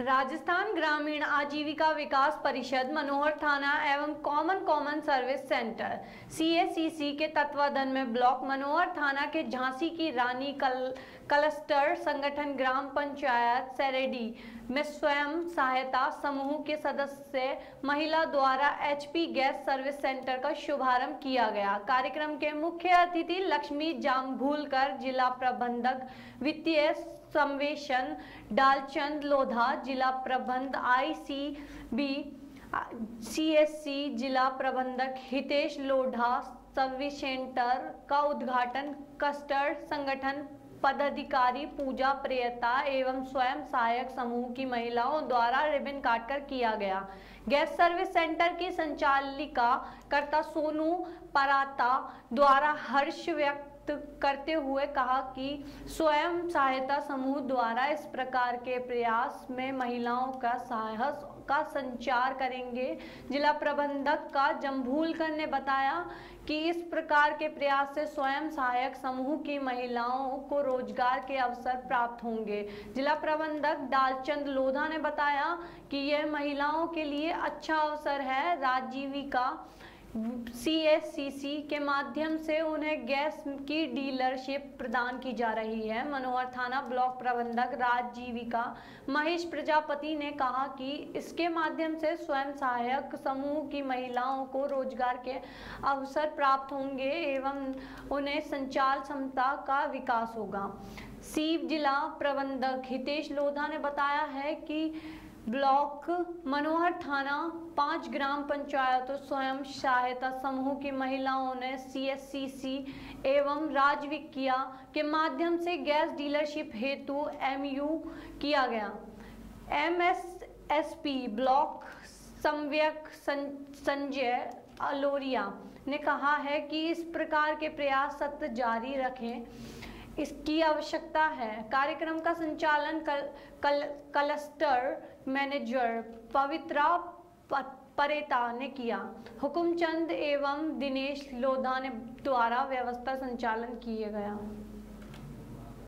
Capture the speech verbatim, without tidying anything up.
राजस्थान ग्रामीण आजीविका विकास परिषद मनोहर थाना एवं common common service centre C S C C के तत्वाधान में ब्लॉक मनोहर थाना के झांसी की रानी कल क्लस्टर संगठन ग्राम पंचायत सरेडी में स्वयं सहायता समूह के सदस्य महिला द्वारा H P gas service centre का शुभारंभ किया गया। कार्यक्रम के मुख्य अतिथि लक्ष्मी जामघूलकर, जिला प्रबंधक वित्तीय संवेशन डालचंद लोधा, जिला प्रबंध आई सी बी सी एस सी जिला प्रबंधक हितेश लोढ़ा, सर्विस सेंटर का उद्घाटन कस्टर्ड संगठन पदाधिकारी पूजा प्रियता एवं स्वयं सहायक समूह की महिलाओं द्वारा रिबन काटकर किया गया। गैस सर्विस सेंटर की संचालिका कर्ता सोनू पराता द्वारा हर्ष व्यक्त करते हुए कहा कि स्वयं सहायता समूह द्वारा इस प्रकार के प्रयास में महिलाओं का साहस का संचार करेंगे। जिला प्रबंधक का जम्भूलकर ने बताया कि इस प्रकार के प्रयास से स्वयं सहायक समूह की महिलाओं को रोजगार के अवसर प्राप्त होंगे। जिला प्रबंधक डालचंद लोधा ने बताया कि यह महिलाओं के लिए अच्छा अवसर है। राजीविका सी एस सी सी के माध्यम से उन्हें गैस की डीलरशिप प्रदान की जा रही है। मनोहर थाना ब्लॉक प्रबंधक राजीविका महेश प्रजापति ने कहा कि इसके माध्यम से स्वयं सहायक समूह की महिलाओं को रोजगार के अवसर प्राप्त होंगे एवं उन्हें संचार क्षमता का विकास होगा। सीव जिला प्रबंधक हितेश लोधा ने बताया है कि ब्लॉक मनोहर थाना पांच ग्राम पंचायतों स्वयं सहायता समूह की महिलाओं ने सी एस सी सी एवं राजविकिया के माध्यम से गैस डीलरशिप हेतु एम यू किया गया। M S S P block समव्यक संजय अलोरिया ने कहा है कि इस प्रकार के प्रयास सतत जारी रखें, इसकी आवश्यकता है। कार्यक्रम का संचालन कल, कल, क्लस्टर मैनेजर पवित्रा परेता ने किया। हुकुमचंद एवं दिनेश लोधा ने द्वारा व्यवस्था संचालन किए गया।